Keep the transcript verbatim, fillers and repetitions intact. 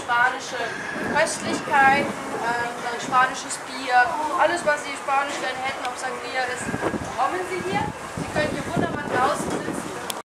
spanische Köstlichkeiten, ähm, dann spanisches Bier, alles was Sie spanisch gerne hätten, ob Sangria ist, bekommen Sie hier. Sie können hier wunderbar draußen sitzen.